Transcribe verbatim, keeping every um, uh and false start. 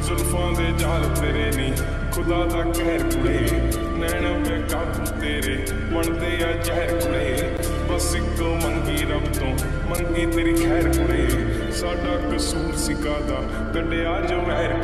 जुल्फां दे जाल तेरे नी खुदा दा कहर कुड़े नैन बेकाबू तेरे बनदे आ जहर कुड़े बस इक मंगी रब तो मंगी तेरी खैर कुड़े साडा कसूर सिका दा कड्डिया जो वैर